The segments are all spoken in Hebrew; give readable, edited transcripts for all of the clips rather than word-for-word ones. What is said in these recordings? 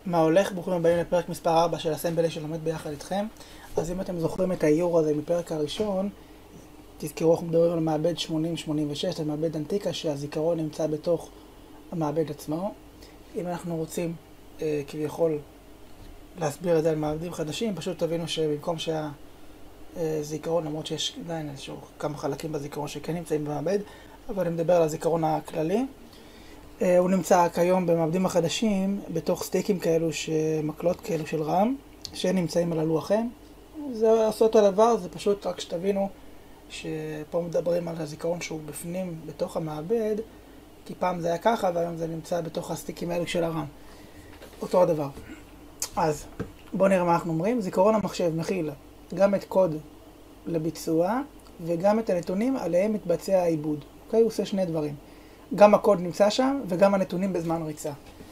מה הולך? ברוכים הבאים לפרק מספר 4 של אסמבלי שלומד ביחד איתכם. אז אם אתם זוכרים את האיור הזה מפרק הראשון, תזכרו, אנחנו מדברים על מעבד 80-86, על מעבד אנטיקה שהזיכרון נמצא בתוך המעבד עצמו. אם אנחנו רוצים כביכול להסביר את זה על מעבדים חדשים, פשוט תבינו שבמקום שהזיכרון, למרות שיש עדיין כמה חלקים בזיכרון שכן נמצאים במעבד, אבל אני מדבר על הזיכרון הכללי. הוא נמצא כיום במעבדים החדשים בתוך סטיקים כאלו, מקלות כאלו של רם, שנמצאים על הלוחם. זה עושה אותו דבר, זה פשוט רק שתבינו שפה מדברים על הזיכרון שהוא בפנים, בתוך המעבד, כי פעם זה היה ככה והיום זה נמצא בתוך הסטיקים האלו של הרם. אותו הדבר. אז בואו נראה מה אנחנו אומרים. זיכרון המחשב מכיל גם את קוד לביצוע וגם את הנתונים עליהם מתבצע העיבוד. אוקיי? הוא עושה שני דברים. גם הקוד נמצא שם וגם הנתונים בזמן ריצה.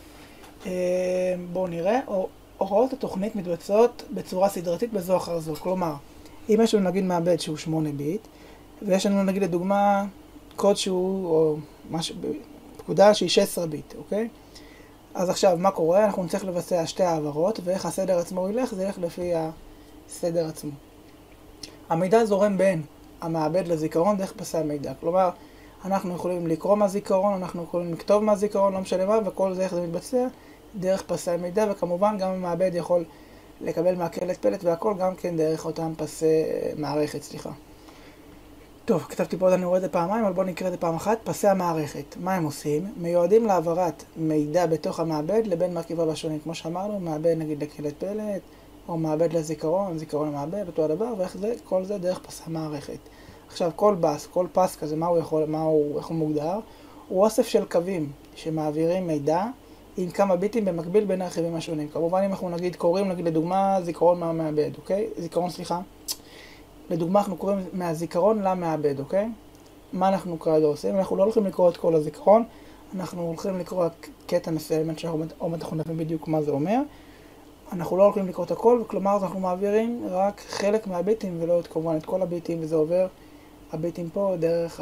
בואו נראה. הוראות התוכנית מתבצעות בצורה סדרתית בזו אחר זו. כלומר, אם יש לנו נגיד מעבד שהוא 8 ביט, ויש לנו נגיד לדוגמה קוד שהוא, או פקודה שהיא 16 ביט, אוקיי? אז עכשיו, מה קורה? אנחנו נצטרך לבצע שתי העברות, ואיך הסדר עצמו ילך? זה ילך לפי הסדר עצמו. המידע זורם בין המעבד לזיכרון דרך פסי המידע. כלומר, אנחנו יכולים לקרוא מהזיכרון, אנחנו יכולים לכתוב מהזיכרון, לא משנה מה, וכל זה איך זה מתבצע דרך פסי המידע, וכמובן גם המעבד יכול לקבל מהקלט פלט והכל גם כן דרך אותם פסי מערכת, סליחה. טוב, כתבתי פה עוד, אני רואה את זה פעמיים, אבל בואו נקרא את זה פעם אחת. פסי המערכת, מה הם עושים? מיועדים להעברת מידע בתוך המעבד לבין מרכיביו השונים. כמו שאמרנו, מעבד נגיד לקלט פלט, או מעבד לזיכרון, זיכרון למעבד, אותו הדבר, ואיך זה, כל זה דרך פסי המערכת. עכשיו, כל פס כזה, איך הוא מוגדר? הוא אוסף של קווים שמעבירים מידע עם כמה ביטים במקביל בין הרכיבים השונים. כמובן, אם אנחנו קוראים, לדוגמה, זיכרון מהמעבד, אוקיי? לדוגמה, אנחנו קוראים מהזיכרון למעבד, אוקיי? מה אנחנו כרגע עושים? אנחנו לא הולכים לקרוא את כל הזיכרון, אנחנו הולכים לקרוא קטע מסוים, שאנחנו נבין בדיוק מה זה אומר. אנחנו לא הולכים לקרוא את הכל, כלומר, אנחנו מעבירים רק חלק מהביטים ולא כמובן את כל הביטים, וזה עובר הביטים פה דרך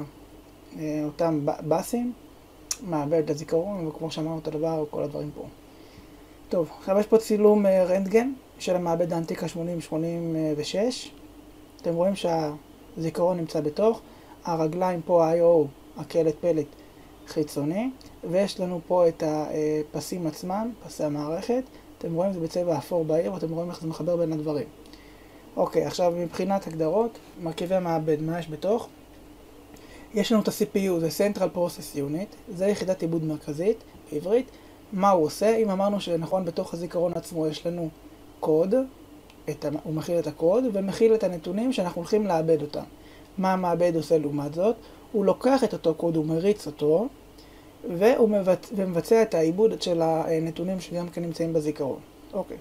אותם בסים, מעבד לזיכרון, וכמו שאמרנו את הדבר, כל הדברים פה. טוב, עכשיו יש פה צילום רנטגן של המעבד האנטיקה 8086. אתם רואים שהזיכרון נמצא בתוך, הרגליים פה ה-I/O, הקלט פלט חיצוני, ויש לנו פה את הפסים עצמם, פסי המערכת. אתם רואים זה בצבע אפור בהיר, ואתם רואים איך זה מחבר בין הדברים. אוקיי, עכשיו מבחינת הגדרות, מרכיבי המעבד, מה יש בתוך? יש לנו את ה-CPU, זה Central Process Unit, זה יחידת עיבוד מרכזית, בעברית. מה הוא עושה? אם אמרנו שנכון, בתוך הזיכרון עצמו יש לנו קוד, הוא מכיל את הקוד, ומכיל את הנתונים שאנחנו הולכים לאבד אותם. מה המעבד עושה לעומת זאת? הוא לוקח את אותו קוד, הוא מריץ אותו, והוא מבצע את העיבוד של הנתונים שגם כן נמצאים בזיכרון. אוקיי.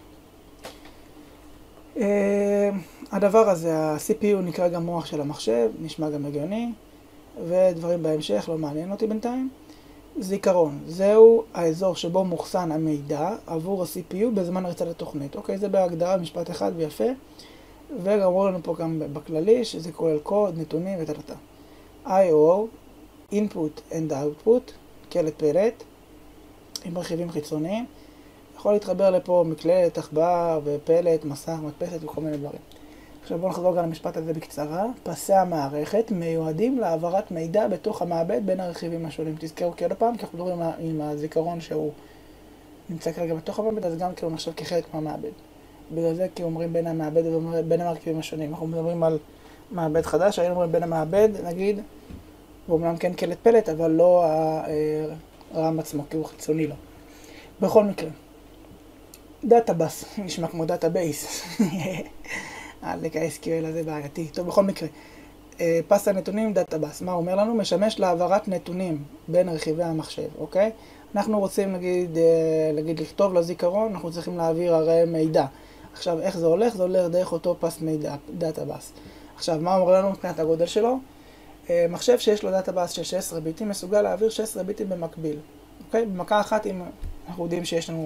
הדבר הזה, ה-CPU נקרא גם מוח של המחשב, נשמע גם הגיוני, ודברים בהמשך, לא מעניין אותי בינתיים. זיכרון, זהו האזור שבו מוחסן המידע עבור ה-CPU בזמן ריצת התוכנית. אוקיי, זה בהגדרה משפט אחד ויפה, וגם אמרו לנו פה גם בכללי שזה כולל קוד, נתונים ותתתה. I/O, Input and Output, קלט פלט, עם רכיבים חיצוניים. יכול להתחבר לפה מקלט, עכבר ופלט, מסך, מדפסת וכל מיני דברים. עכשיו בואו נחזור גם למשפט הזה בקצרה. פסי המערכת מיועדים להעברת מידע בתוך המעבד בין הרכיבים השונים. תזכרו כאילו פעם, כי אנחנו מדברים עם הזיכרון שהוא נמצא כרגע בתוך המעבד, אז גם כאילו נחשב כחלק מהמעבד. בגלל זה כי אומרים בין המעבד ובין המרכיבים השונים. אנחנו מדברים על מעבד חדש, היינו אומרים בין המעבד, נגיד, ואומנם כן קלט פלט, אבל לא הרם עצמו, כי הוא חיצוני לו. בכל מקרה, דאטאבאס, נשמע כמו דאטאבייס. ל-SQL הזה בעייתי. טוב, בכל מקרה, פס הנתונים, דאטאבאס. מה הוא אומר לנו? משמש להעברת נתונים בין רכיבי המחשב, אוקיי? אנחנו רוצים, נגיד, לכתוב לזיכרון, אנחנו צריכים להעביר הרי מידע. עכשיו, איך זה הולך? זה הולך דרך אותו פס מידע, דאטאבאס. עכשיו, מה אומר לנו מבחינת הגודל שלו? מחשב שיש לו דאטאבאס של 16 ביטים, מסוגל להעביר 16 ביטים במקביל. אוקיי? במכה אחת, אם אנחנו יודעים שיש לנו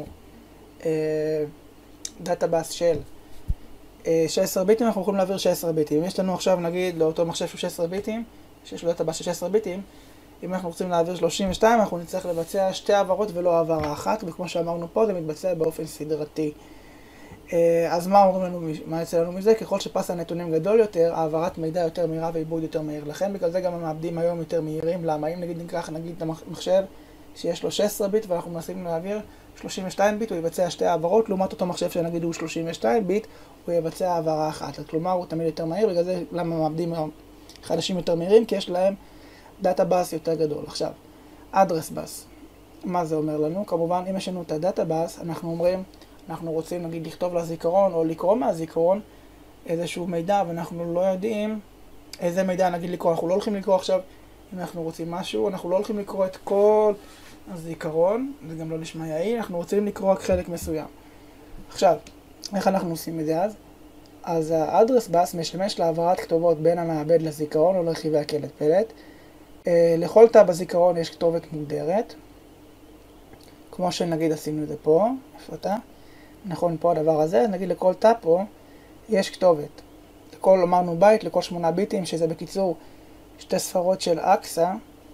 דאטאבאס של 16 ביטים, אנחנו יכולים להעביר 16 ביטים. אם יש לנו עכשיו, נגיד, לאותו מחשב שהוא 16 ביטים, שיש לו דאטאבאס של 16 ביטים, אם אנחנו רוצים להעביר 32, אנחנו נצטרך לבצע שתי העברות ולא העברה אחת, וכמו שאמרנו פה, זה מתבצע באופן סדרתי. אז מה יצא לנו מזה? ככל שפס הנתונים גדול יותר, העברת מידע יותר מהירה ועיבוד יותר מהיר. לכן בגלל זה גם המעבדים היום יותר מהירים. למה? אם נגיד את המחשב שיש לו 16 ביט ואנחנו מנסים להעביר 32 ביט, הוא יבצע שתי העברות, לעומת אותו מחשב שנגיד הוא 32 ביט, הוא יבצע העברה אחת. כלומר, הוא תמיד יותר מהיר, בגלל זה למה המעבדים חדשים יותר מהירים? כי יש להם דאטה בס יותר גדול. עכשיו, אדרס בס. מה זה אומר לנו? כמובן, אם יש לנו את הדאטה בס, אנחנו רוצים נגיד לכתוב לזיכרון או לקרוא מהזיכרון איזשהו מידע, ואנחנו לא יודעים איזה מידע נגיד לקרוא. אנחנו לא הולכים לקרוא עכשיו, אם אנחנו רוצים משהו, אנחנו לא הולכים לקרוא את כל הזיכרון, זה גם לא נשמע יעיל, אנחנו רוצים לקרוא רק חלק מסוים. עכשיו, איך אנחנו עושים את זה אז? אז האדרס בס משמש להעברת כתובות בין המעבד לזיכרון או לרכיבי הקלט פלט. לכל תא בזיכרון יש כתובת מוגדרת, כמו שנגיד עשינו את זה פה, איפה אתה? נכון, פה הדבר הזה, נגיד לכל תא פה יש כתובת. לכל אמרנו בית, לכל 8 ביטים, שזה בקיצור שתי ספרות של אקסה,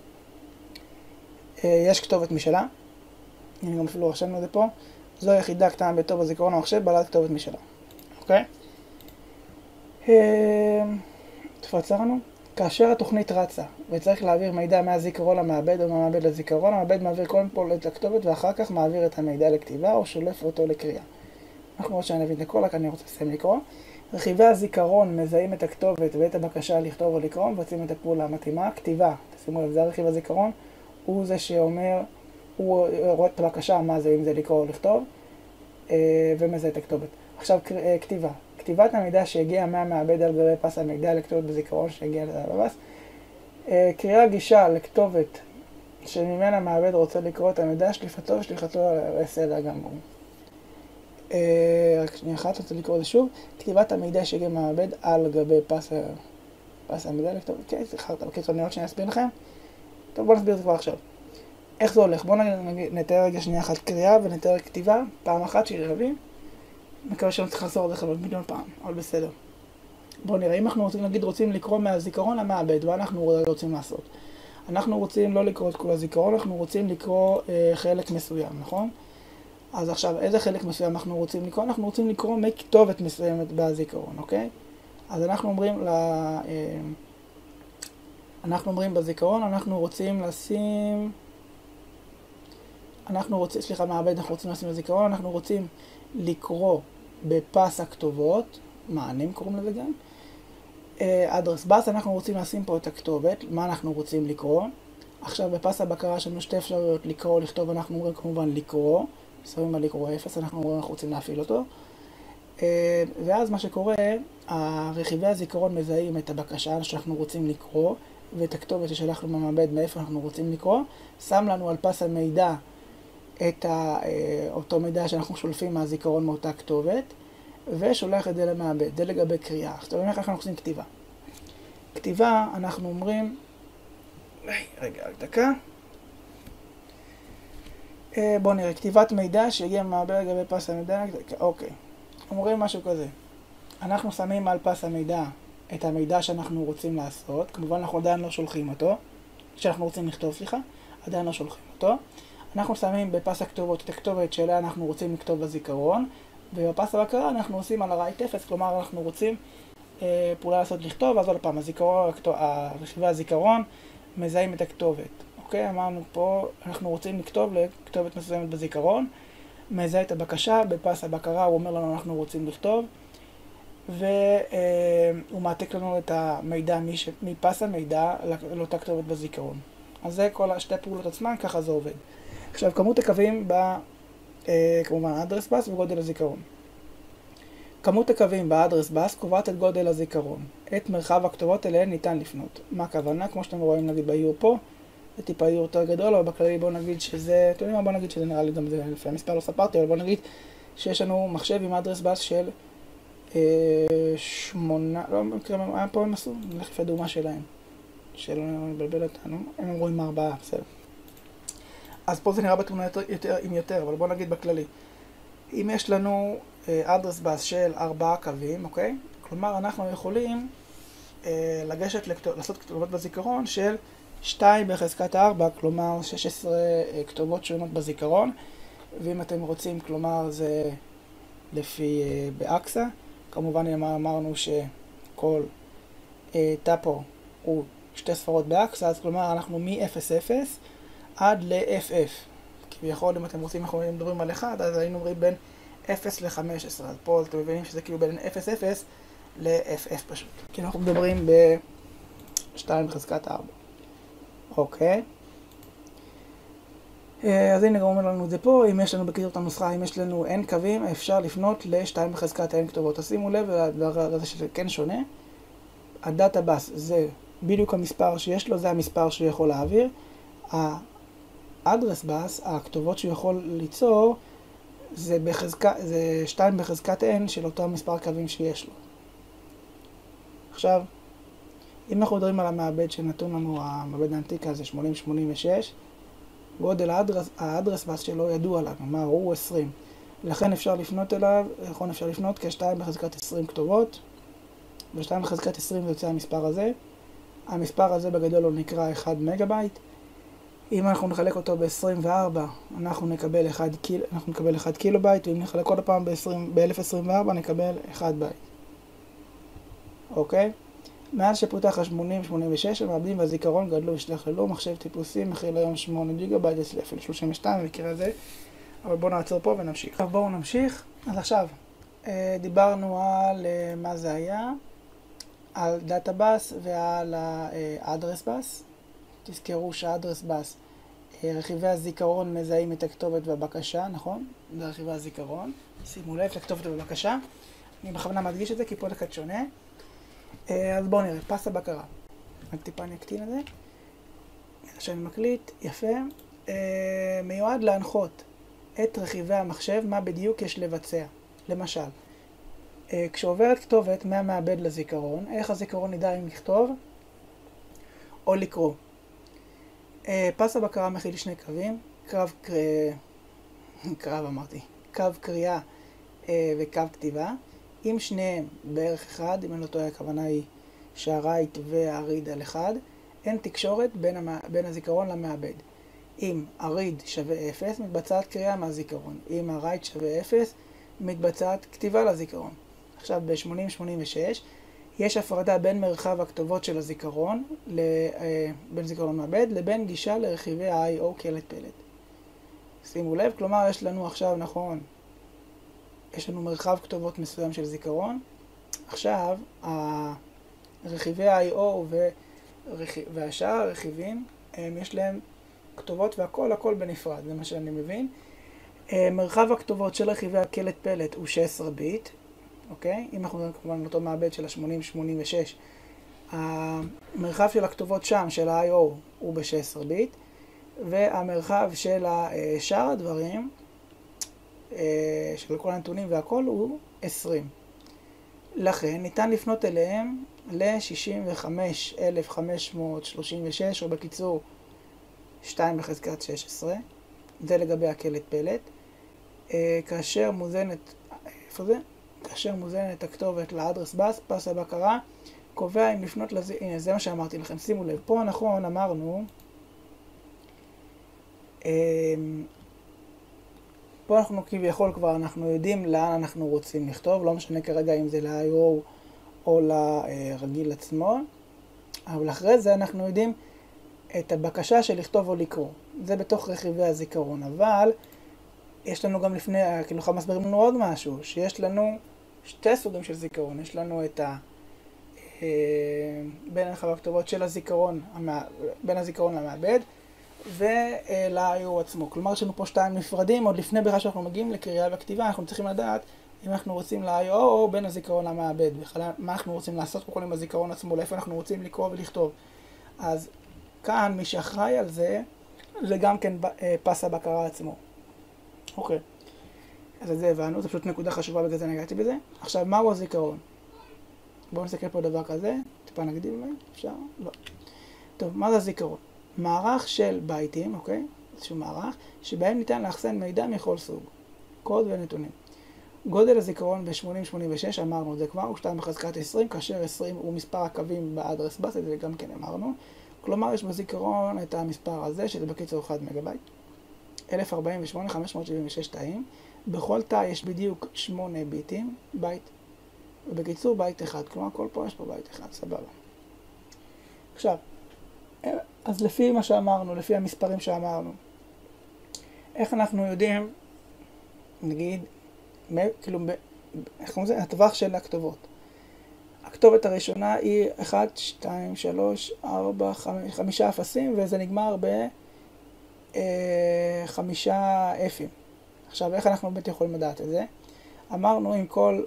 יש כתובת משלה. אני גם אפילו רשמנו את זה פה. זו יחידה קטנה בתור בזיכרון המחשב, בעלת כתובת משלה. אוקיי? איפה עצרנו? כאשר התוכנית רצה וצריך להעביר מידע מהזיכרון למעבד או מהמעבד לזיכרון, המעבד מעביר קודם כל את הכתובת ואחר כך מעביר את המידע לכתיבה או שולף אותו לקריאה. אנחנו עוד שאני נבין לקרוא, רק אני רוצה לסיים לקרוא. רכיבי הזיכרון מזהים את הכתובת ואת הבקשה לכתוב או לקרוא, מבצעים את הפעולה המתאימה. כתיבה, תשימו לב, זה הרכיב הזיכרון, הוא זה שאומר, הוא רואה את הבקשה, מה זה, אם זה לקרוא או לכתוב, ומזהה את הכתובת. עכשיו, כתיבה. כתיבת המידע שהגיע מהמעבד על גבי פס המידע לכתובת בזיכרון שהגיע לבס. קריאה גישה לכתובת שממנה המעבד רוצה לקרוא את המידע, שליחתו בסדר גמור. רק שנייה אחת, רוצה לקרוא את זה שוב. כתיבת המידע שהגיע מהמעבד על גבי פס המידע לכתובת. כן, סליחה, בקיצור, אני עוד שנייה אסביר לכם. טוב, בואו נסביר את זה כבר עכשיו. איך זה הולך? בואו נתאר רגע שנייה אחת קריאה ונתאר כתיבה, פעם אחת שהיא רבים. מקווה שאני צריך לחזור את זה מיליון פעם, אבל בסדר. בואו נראה, אם אנחנו רוצים לקרוא מהזיכרון למעבד, מה אנחנו רוצים לעשות? אנחנו רוצים לא לקרוא את כל הזיכרון, אנחנו רוצים לקרוא חלק מסוים, נכון? אז עכשיו, איזה חלק מסוים אנחנו רוצים לקרוא? אנחנו רוצים לקרוא מכתובת מסוימת בזיכרון, אוקיי? אז אנחנו אומרים בזיכרון, אנחנו רוצים לשים בזיכרון, אנחנו רוצים לקרוא בפס הכתובות, מענים קוראים לזה גם, אדרס בס, אנחנו רוצים לשים פה את הכתובת, מה אנחנו רוצים לקרוא. עכשיו בפס הבקרה יש לנו שתי אפשרויות, לקרוא או לכתוב, אנחנו אומרים כמובן לקרוא, שמים על לקרוא 0, אנחנו רוצים להפעיל אותו. ואז מה שקורה, הרכיבי הזיכרון מזהים את הבקשה שאנחנו רוצים לקרוא, ואת הכתובת ששלחנו במעבד מאיפה אנחנו רוצים לקרוא, שם לנו על פס המידע את אותו מידע שאנחנו שולפים מהזיכרון מאותה כתובת, ושולח את זה למעבד. זה לגבי קריאה. עכשיו, איך אנחנו עושים כתיבה? כתיבה, אנחנו אומרים, רגע, דקה. בואו נראה, כתיבת מידע שהגיע מהמעבד לגבי פס המידע, אוקיי. אומרים משהו כזה. אנחנו שמים על פס המידע את המידע שאנחנו רוצים לעשות, כמובן אנחנו עדיין לא שולחים אותו, שאנחנו רוצים לכתוב, עדיין לא שולחים אותו. אנחנו שמים בפס הכתובות את הכתובת שאלה אנחנו רוצים לכתוב בזיכרון, ובפס הבקרה אנחנו עושים על הרייט 0, כלומר אנחנו רוצים פעולה לעשות לכתוב, אז עוד פעם, רכיבי הזיכרון מזהים את הכתובת. אוקיי, אמרנו פה, אנחנו רוצים לכתוב לכתובת מסוימת בזיכרון, מזהה את הבקשה, בפס הבקרה הוא אומר לנו אנחנו רוצים לכתוב, והוא מעתיק לנו את המידע מפס המידע לאותה כתובת בזיכרון. אז זה כל השתי פעולות עצמן, ככה זה עובד. עכשיו, כמות הקווים כמובן אדרס בס וגודל הזיכרון. כמות הקווים באדרס בס קובעת את גודל הזיכרון. את מרחב הכתובות אליהן ניתן לפנות. מה הכוונה? כמו שאתם רואים נגיד באיור פה, זה טיפה איור יותר גדול, אבל בכללי בואו נגיד שזה, אתם יודעים מה? בואו נגיד שזה נראה לי גם זה, לפי המספר לא ספרתי, אבל בואו נגיד שיש לנו מחשב עם אדרס בס של 8, לא מקרה, היה פה הם עשו, נלך לפי הדוגמה שלהם. שלא נבלבל אותנו, הם אמרו עם 4, בסדר. אז פה זה נראה בתמונה עם יותר, אבל בואו נגיד בכללי. אם יש לנו אדרס בס של 4 קווים, אוקיי? כלומר, אנחנו יכולים לעשות כתובות בזיכרון של 2 בחזקת 4, כלומר 16 כתובות שונות בזיכרון, ואם אתם רוצים, כלומר זה לפי באקסה. כמובן אמרנו שכל טאפו הוא 2 ספרות באקסה, אז כלומר אנחנו מ-0,0 עד ל-FF. כביכול אם אתם רוצים, אנחנו מדברים על 1, אז היינו אומרים בין 0 ל-15, אז פה אתם מבינים שזה כאילו בין 0,0 ל-FF פשוט. כי אנחנו מדברים ב-2 בחזקת 4. אוקיי. אז הנה גם אומר לנו את זה פה, אם יש לנו בקיצור את הנוסחה, אם יש לנו n קווים, אפשר לפנות ל-2 בחזקת n כתובות. תשימו לב, זה שזה כן שונה. הדאטה בס זה בדיוק המספר שיש לו, זה המספר שהוא יכול להעביר. האדרס בס, הכתובות שהוא יכול ליצור, זה 2 בחזקת n של אותו מספר קווים שיש לו. עכשיו, אם אנחנו מדברים על המעבד שנתון לנו, המעבד האנטיקה זה 8086, גודל האדרס בס שלו ידוע לנו, מה הוא 20. לכן אפשר לפנות אליו, אפשר לפנות כ-2 בחזקת 20 כתובות, ו-2 בחזקת 20 זה יוצא המספר הזה. המספר הזה בגדול הוא נקרא 1 מגה-בייט. אם אנחנו נחלק אותו ב-24, אנחנו נקבל 1 קילו-בייט, ואם נחלק עוד פעם ב-1024, נקבל 1 בייט. אוקיי? מאז שפותח ה-8086, המעבדים והזיכרון גדלו והשתכללו, מחשב טיפוסי מכיל היום 8 ג'יגה-בייט, יש לי אפילו 32 במקרה הזה, אבל בואו נעצור פה ונמשיך. עכשיו בואו נמשיך. אז עכשיו, דיברנו על מה זה היה, על דאטה בס ועל האדרס בס. תזכרו שהאדרס בס, רכיבי הזיכרון מזהים את הכתובת והבקשה, נכון? זה רכיבי הזיכרון. שימו לב לכתובת ובבקשה. אני בכוונה מדגיש את זה כי פה זה קצת שונה. אז בואו נראה, פס הבקרה. רק טיפה אני אקטין את זה. שאני מקליט, יפה. מיועד להנחות את רכיבי המחשב, מה בדיוק יש לבצע. למשל, כשעוברת כתובת מהמעבד לזיכרון, איך הזיכרון ידע אם לכתוב או לקרוא. פס הבקרה מכיל 2 קווים, קו קריאה וקו כתיבה. עם שניהם בערך אחד, אם אני לא טועה, הכוונה היא שהרייט והריד על אחד, אין תקשורת בין הזיכרון למעבד. אם הריד שווה 0, מתבצעת קריאה מהזיכרון. אם הרייט שווה 0, מתבצעת כתיבה לזיכרון. עכשיו ב-8086 יש הפרדה בין מרחב הכתובות של הזיכרון, בין זיכרון למעבד, לבין גישה לרכיבי ה-I/O קלט פלט. שימו לב, כלומר יש לנו עכשיו, נכון, יש לנו מרחב כתובות מסוים של זיכרון. עכשיו, רכיבי ה-I/O והשאר הרכיבים, יש להם כתובות והכל בנפרד, זה מה שאני מבין. מרחב הכתובות של רכיבי הקלט פלט הוא 16 ביט, אוקיי? אם אנחנו מדברים כמובן על אותו מעבד של ה-8086, המרחב של הכתובות שם, של ה-I/O, הוא ב-16 ביט, והמרחב של שאר הדברים, של כל הנתונים והכל, הוא 20. לכן ניתן לפנות אליהם ל-65536, או בקיצור 2 בחזקת 16. זה לגבי הקלט פלט. כאשר מוזנת הכתובת לאדרס בס, פס הבקרה קובע אם לפנות לזה. הנה, זה מה שאמרתי לכם. שימו לב, פה נכון אמרנו, פה אנחנו כביכול כבר אנחנו יודעים לאן אנחנו רוצים לכתוב, לא משנה כרגע אם זה ל-I/O או לרגיל עצמו, אבל אחרי זה אנחנו יודעים את הבקשה של לכתוב או לקרוא. זה בתוך רכיבי הזיכרון, אבל יש לנו גם לפני, כאילו לך מסבירים לנו עוד משהו, שיש לנו 2 סוגים של זיכרון. יש לנו את בין הכתובות של הזיכרון, בין הזיכרון למעבד, ול-I/O עצמו. כלומר, יש לנו פה 2 נפרדים, עוד לפני בכלל שאנחנו מגיעים לקריאה וכתיבה, אנחנו צריכים לדעת אם אנחנו רוצים ל-I/O או בין הזיכרון למעבד, מה אנחנו רוצים לעשות כל עם הזיכרון עצמו, לאיפה אנחנו רוצים לקרוא ולכתוב. אז כאן מי שאחראי על זה, זה גם כן פס הבקרה עצמו. אוקיי. אז את זה הבנו, זו פשוט נקודה חשובה, בגלל זה נגעתי בזה. עכשיו, מהו הזיכרון? בואו נסתכל פה דבר כזה, טיפה נגדיל אולי, אפשר? לא. טוב, מה זה הזיכרון? מערך של בייטים, אוקיי? איזשהו מערך, שבהם ניתן לאחסן מידע מכל סוג, קוד ונתונים. גודל הזיכרון ב-8086, אמרנו, זה כבר הוא 2 בחזקת 20, כאשר 20 הוא מספר הקווים באדרס בס, זה גם כן אמרנו. כלומר, יש בזיכרון את המספר הזה, שזה בקיצור 1 מגה-בייט. 1048,576 תאים. בכל תא יש בדיוק 8 ביטים, בייט. ובקיצור, בייט אחד. כלומר, כל פה יש פה בייט אחד, סבבה. עכשיו, אז לפי מה שאמרנו, לפי המספרים שאמרנו, איך אנחנו יודעים, נגיד, כאילו, איך קוראים לזה? הטווח של הכתובות. הכתובת הראשונה היא 1, 2, 3, 4, 5 אפסים, וזה נגמר ב5 אפים. עכשיו, איך אנחנו באמת יכולים לדעת את זה? אמרנו, אם כל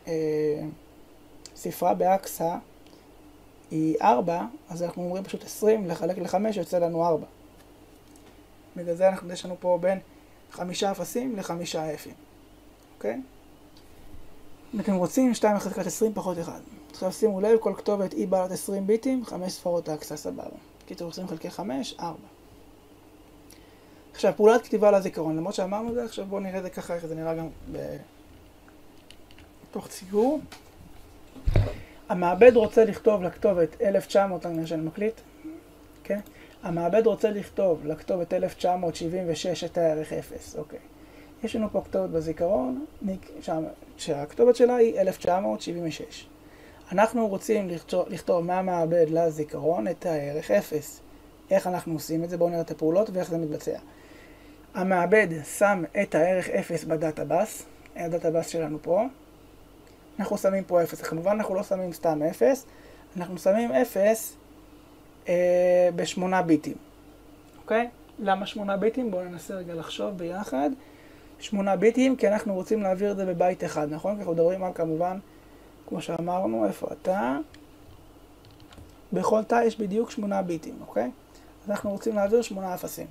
ספרה באקסה היא 4, אז אנחנו אומרים פשוט 20 לחלק ל5 יוצא לנו 4. בגלל זה יש לנו פה בין 5 אפסים ל5 אפים. אוקיי? אם אתם רוצים, 2 בחזקת 20 פחות 1. עכשיו שימו לב, כל כתובת היא בעלת 20 ביטים, 5 ספרות האקסה, סבבה. קיצור 20 חלקי 5, 4. עכשיו, פעולת כתיבה לזיכרון, למרות שאמרנו זה, עכשיו בואו נראה את זה ככה, איך זה נראה גם בתוך ציור. המעבד רוצה לכתוב לכתובת 1900, אני שאני מקליט, כן? המעבד רוצה לכתוב לכתובת 1976 את הערך 0, אוקיי. יש לנו פה כתובת בזיכרון, שהכתובת שלה היא 1976. אנחנו רוצים לכתוב מהמעבד לזיכרון את הערך 0. איך אנחנו עושים את זה? בואו נראה את הפעולות ואיך זה מתבצע. המעבד שם את הערך 0 בדאטאבאס, הדאטאבאס שלנו פה. אנחנו שמים פה 0, כמובן אנחנו לא שמים סתם 0, אנחנו שמים 0 ב8 ביטים. אוקיי? למה 8 ביטים? בואו ננסה רגע לחשוב ביחד. 8 ביטים, כי אנחנו רוצים להעביר את זה בבית אחד, נכון? כי אנחנו מדברים על כמובן, כמו שאמרנו, איפה אתה? בכל תא יש בדיוק 8 ביטים, אוקיי? אז אנחנו רוצים להעביר 8 אפסים.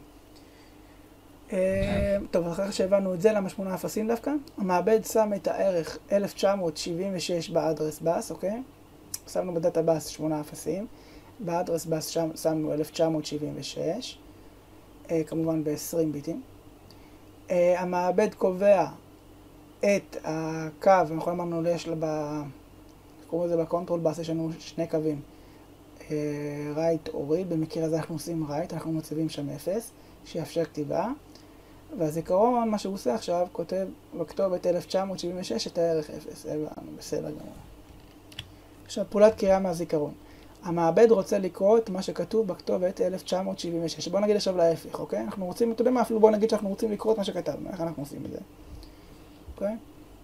טוב, אחרי שהבנו את זה, למה 8 אפסים דווקא? המעבד שם את הערך 1976 באדרס בס, אוקיי? שמנו בדאטאבאס 8 אפסים. באדרס בס שמנו 1976, כמובן ב-20 ביטים. המעבד קובע את הקו, אנחנו אמרנו, יש לה קוראים לזה בקונטרול בס, יש לנו שני קווים, right או read, במקרה הזה אנחנו עושים right, אנחנו מציבים שם 0, שיאפשר כתיבה, והזיכרון, מה שהוא עושה עכשיו, כותב בכתובת 1976 את הערך 0, בסדר גמור. עכשיו, פעולת קריאה מהזיכרון. המעבד רוצה לקרוא את מה שכתוב בכתובת 1976. בואו נגיד עכשיו להפך, אוקיי? אנחנו רוצים, אתה יודע מה, אפילו בואו נגיד שאנחנו רוצים לקרוא את מה שכתבנו. איך אנחנו עושים את זה? אוקיי?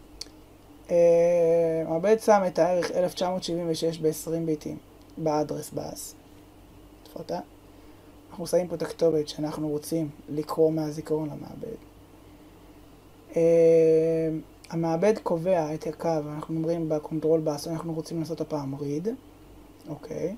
המעבד שם את הערך 1976 ב-20 ביטים באדרס בס. תפותה. אנחנו שמים פה את הכתובת שאנחנו רוצים לקרוא מהזיכרון למעבד. המעבד קובע את הקו, אנחנו אומרים בקונטרול בס, אנחנו רוצים לעשות הפעם read. אוקיי.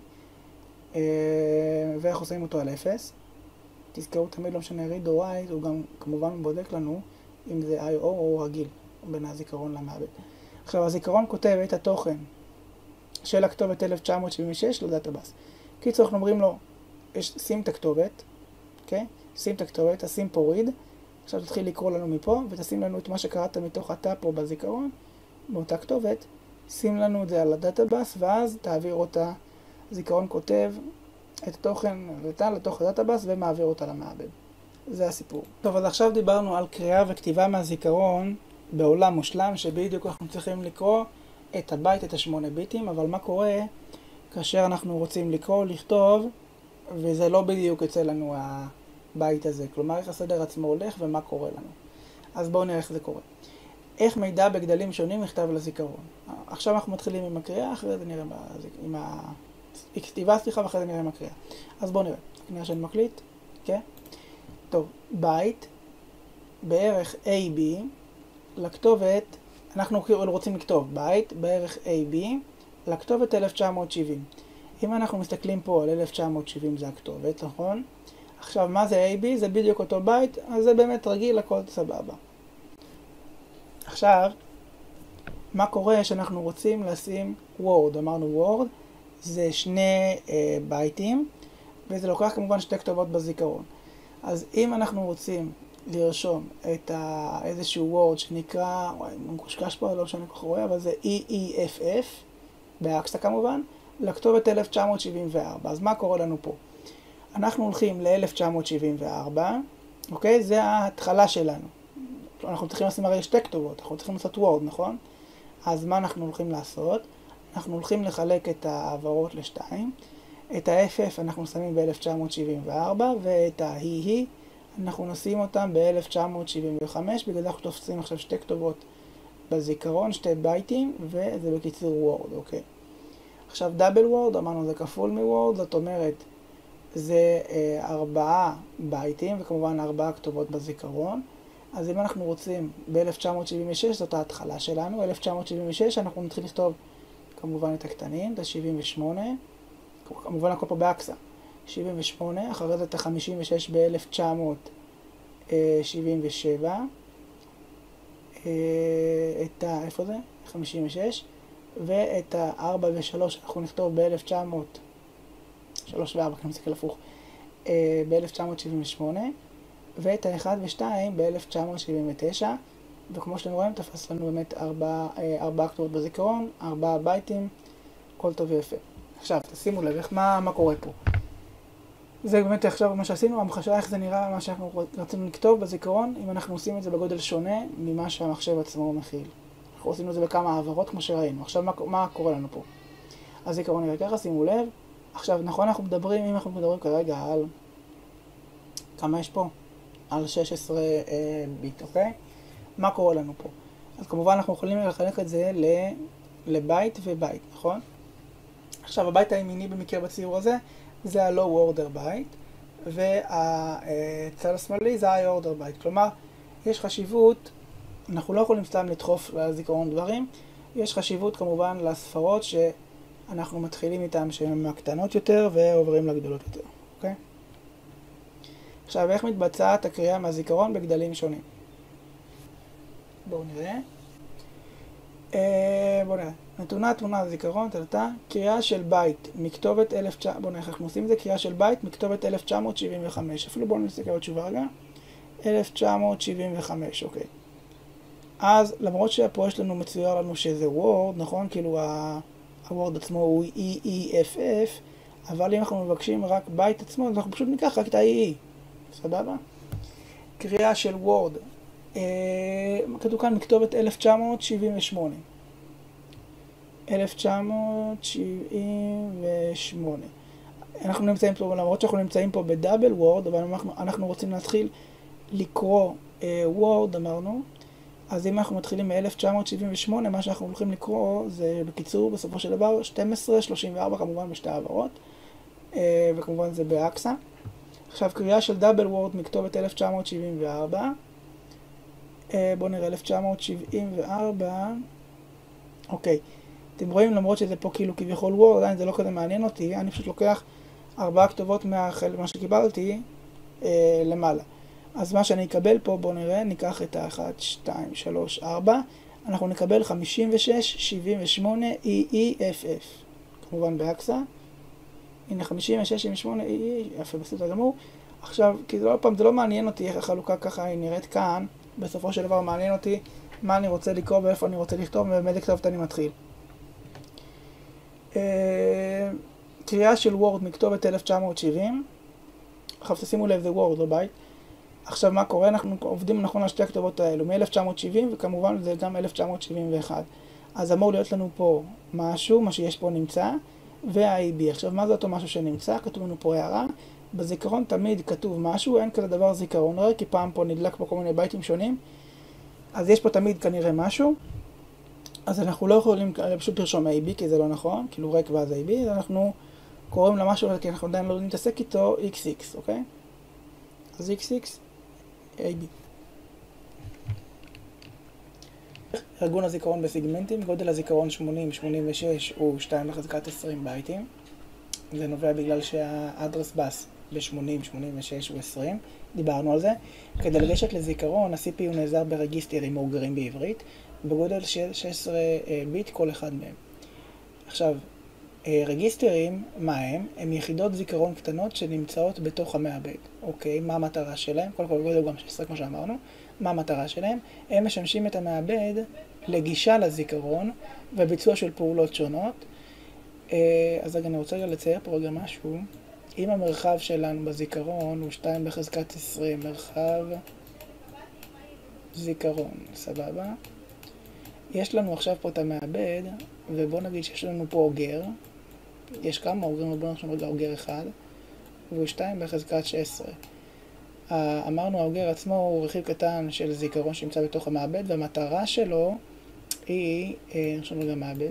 ואנחנו שמים אותו על 0. תזכרו תמיד, לא משנה read או write, הוא גם כמובן בודק לנו אם זה IO או רגיל, בין הזיכרון למעבד. עכשיו, הזיכרון כותב את התוכן של הכתובת 1976 לדאטאבאס. קיצור, אנחנו אומרים לו, שים את הכתובת, אוקיי? שים את הכתובת, תשים פה read, עכשיו תתחיל לקרוא לנו מפה, ותשים לנו את מה שקראת מתוך התא פה בזיכרון, באותה כתובת, שים לנו את זה על הדאטאבאס, ואז תעביר אותה, זיכרון כותב את התוכן לתוך הדאטאבאס ומעביר אותה למעבד. זה הסיפור. טוב, אז עכשיו דיברנו על קריאה וכתיבה מהזיכרון בעולם מושלם, שבדיוק אנחנו צריכים לקרוא את הבייט, את ה8 ביטים, אבל מה קורה כאשר אנחנו רוצים לקרוא, לכתוב, וזה לא בדיוק יוצא לנו הבייט הזה. כלומר, איך הסדר עצמו הולך ומה קורה לנו. אז בואו נראה איך זה קורה. איך מידע בגדלים שונים נכתב לזיכרון. עכשיו אנחנו מתחילים עם הקריאה, אחרי זה נראה עם הכתיבה, ואחרי זה נראה עם הקריאה. אז בואו נראה. נראה שאני מקליט, כן? טוב, בייט, בערך AB, לכתובת, אנחנו רוצים לכתוב בייט, בערך AB, לכתובת 1970. אם אנחנו מסתכלים פה על 1970 זה הכתובת, נכון? עכשיו, מה זה AB? זה בדיוק אותו בייט, אז זה באמת רגיל, הכל סבבה. עכשיו, מה קורה שאנחנו רוצים לשים Word? אמרנו Word, זה 2 בייטים, וזה לוקח כמובן 2 כתובות בזיכרון. אז אם אנחנו רוצים לרשום את איזשהו Word שנקרא, מקושקש פה, לא שאני כל כך רואה, אבל זה EEFF, באקסה כמובן, לכתובת 1974. אז מה קורה לנו פה? אנחנו הולכים ל-1974, אוקיי? זה ההתחלה שלנו. אנחנו צריכים לשים הרי שתי כתובות, אנחנו צריכים לעשות וורד, נכון? אז מה אנחנו הולכים לעשות? אנחנו הולכים לחלק את העברות לשתיים. את ה-FF אנחנו שמים ב-1974, ואת ה-היא אנחנו נשים אותם ב-1975, בגלל זה אנחנו תופסים עכשיו שתי כתובות בזיכרון, שתי בייטים, וזה בקיצור וורד, אוקיי? עכשיו דאבל וורד, אמרנו זה כפול מוורד, זאת אומרת זה 4 בייטים, וכמובן 4 כתובות בזיכרון. אז אם אנחנו רוצים ב-1976, זאת ההתחלה שלנו, 1976 אנחנו נתחיל לכתוב כמובן את הקטנים, את ה-78, כמובן הכל פה באקסה, 78, אחרי זה את ה-56 ב-1977, את ה... איפה זה? 56, ואת ה-4 ו-3 אנחנו נכתוב ב-1900, 3 ו-4, כי אני מסתכל הפוך, ב-1978, ואת ה-1 ו-2 ב-1979, וכמו שאתם רואים, תפס לנו באמת 4 כתובות בזיכרון, 4 בייטים, הכל טוב ויפה. עכשיו, תשימו לב, מה קורה פה. זה באמת עכשיו מה שעשינו, המחשה איך זה נראה, מה שאנחנו רצינו לכתוב בזיכרון, אם אנחנו עושים את זה בגודל שונה ממה שהמחשב עצמו מכיל. אנחנו עשינו את זה בכמה העברות כמו שראינו. עכשיו, מה קורה לנו פה? הזיכרון נראה ככה, שימו לב. עכשיו, נכון, אנחנו מדברים, אם אנחנו מדברים כרגע על... כמה יש פה? על 16 ביט, אוקיי? מה קורה לנו פה? אז כמובן אנחנו יכולים לחלק את זה לבייט ובייט, נכון? עכשיו, הבייט הימיני במקרה בציור הזה, זה ה-low order byte, והצד השמאלי זה ה-high order byte. כלומר, יש חשיבות, אנחנו לא יכולים סתם לדחוף לזיכרון דברים, יש חשיבות כמובן לספרות שאנחנו מתחילים איתן שהן הקטנות יותר ועוברים לגדולות יותר, אוקיי? עכשיו, איך מתבצעת הקריאה מהזיכרון בגדלים שונים? בואו נראה. נתונה תמונה זיכרון, קריאה של בייט מכתובת 1900, בואו נראה איך אנחנו עושים את זה, קריאה של בייט מכתובת 1975, אפילו בואו נסתכל בתשובה רגע, 1975, אוקיי. אז למרות שפה יש לנו מצויר לנו שזה וורד, נכון? כאילו הוורד עצמו הוא EEFF, אבל אם אנחנו מבקשים רק בייט עצמו, אז אנחנו פשוט ניקח רק את ה-EE, סבבה? קריאה של וורד, כתוב כאן מכתובת 1978. 1978. אנחנו נמצאים פה, למרות שאנחנו נמצאים פה בדאבל וורד, אבל אנחנו רוצים להתחיל לקרוא וורד, אמרנו. אז אם אנחנו מתחילים מ-1978, מה שאנחנו הולכים לקרוא זה בקיצור, בסופו של דבר, 1234 כמובן בשתי העברות, וכמובן זה באקסה. עכשיו, קריאה של דאבל וורד מכתובת 1974. בואו נראה, 1974. אוקיי. אתם רואים, למרות שזה פה כאילו כביכול וורד, עדיין זה לא כזה מעניין אותי, אני פשוט לוקח 4 כתובות מה שקיבלתי למעלה. אז מה שאני אקבל פה, בואו נראה, ניקח את ה-1, 2, 3, 4, אנחנו נקבל 56, 78, EEFF. כמובן באקסה. הנה 56, 78, EE, יפה, בסדר גמור. עכשיו, כי זה לא פעם, זה לא מעניין אותי איך החלוקה ככה היא נראית כאן, בסופו של דבר מעניין אותי מה אני רוצה לקרוא ואיפה אני רוצה לכתוב ובאיזה כתובת אני מתחיל. קריאה של וורד מכתובת 1970. עכשיו תשימו לב, זה וורד או בייט. עכשיו מה קורה? אנחנו עובדים נכון על שתי הכתובות האלו, מ-1970 וכמובן זה גם 1971. אז אמור להיות לנו פה משהו, מה שיש פה נמצא, וה-AB. עכשיו מה זה אותו משהו שנמצא? כתוב לנו פה הערה. בזיכרון תמיד כתוב משהו, אין כזה דבר זיכרון ריק, כי פעם פה נדלק פה כל מיני בייטים שונים. אז יש פה תמיד כנראה משהו. אז אנחנו לא יכולים פשוט לרשום AB, כי זה לא נכון, כאילו ריק ואז AB, אז אנחנו קוראים למשהו, כי אנחנו עדיין לא נתעסק איתו XX, אוקיי? אז XX, AB. ארגון הזיכרון בסיגמנטים, גודל הזיכרון 80-86 הוא 2 לחזקת 20 בייטים. זה נובע בגלל שהאדרס בס ב-80-86 הוא 20, דיברנו על זה. כדי לגשת לזיכרון, ה-CPU נעזר ברגיסטרים מאוגרים בעברית, בגודל של 16 ביט כל אחד מהם. עכשיו, רגיסטרים, מה הם? הם יחידות זיכרון קטנות שנמצאות בתוך המעבד. אוקיי, מה המטרה שלהם? קודם כל גודל גם 16 כמו שאמרנו. מה המטרה שלהם? הם משמשים את המעבד לגישה לזיכרון וביצוע של פעולות שונות. אז רגע, אני רוצה לצייר פה רגע משהו. אם המרחב שלנו בזיכרון הוא 2 בחזקת 20, מרחב זיכרון, סבבה? יש לנו עכשיו פה את המעבד, ובוא נגיד שיש לנו פה אוגר. יש כמה אוגרים, בוא נחשוב רגע אוגר אחד, והוא 2 בחזקת 16. אמרנו האוגר עצמו הוא רכיב קטן של זיכרון שנמצא בתוך המעבד, והמטרה שלו היא, נחשוב רגע מעבד,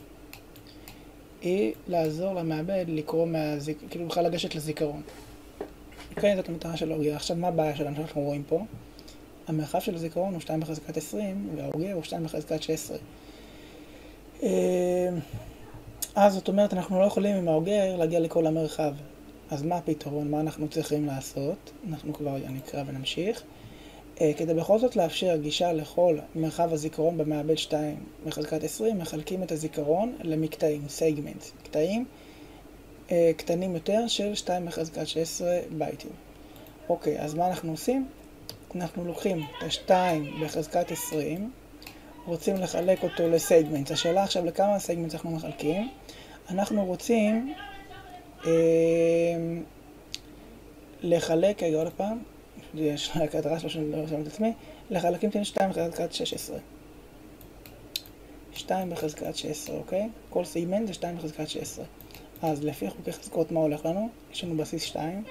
היא לעזור למעבד לקרוא כאילו בכלל לגשת לזיכרון. אוקיי, זאת המטרה של האוגר. עכשיו מה הבעיה שלנו שאנחנו רואים פה? המרחב של הזיכרון הוא 2 בחזקת 20, והאוגר הוא 2 בחזקת 16. אז זאת אומרת, אנחנו לא יכולים עם האוגר להגיע לכל המרחב. אז מה הפתרון? מה אנחנו צריכים לעשות? אנחנו כבר נקרא ונמשיך. כדי בכל זאת לאפשר גישה לכל מרחב הזיכרון במעבד 2 בחזקת 20, מחלקים את הזיכרון למקטעים, סגמנט, מקטעים קטנים יותר של 2 בחזקת 16 בייטים. אוקיי, אז מה אנחנו עושים? אנחנו לוקחים את ה-2 בחזקת 20, רוצים לחלק אותו לסגמנט. השאלה עכשיו לכמה סגמנט אנחנו מחלקים. אנחנו רוצים לחלק, רגע עוד פעם, יש רק הדרה שלו שאני לא רשם את עצמי, לחלקים תן 2 בחזקת 16. 2 בחזקת 16, אוקיי? כל סגמנט זה 2 בחזקת 16. אז לפי חוקי חזקות מה הולך לנו? יש לנו בסיס 2.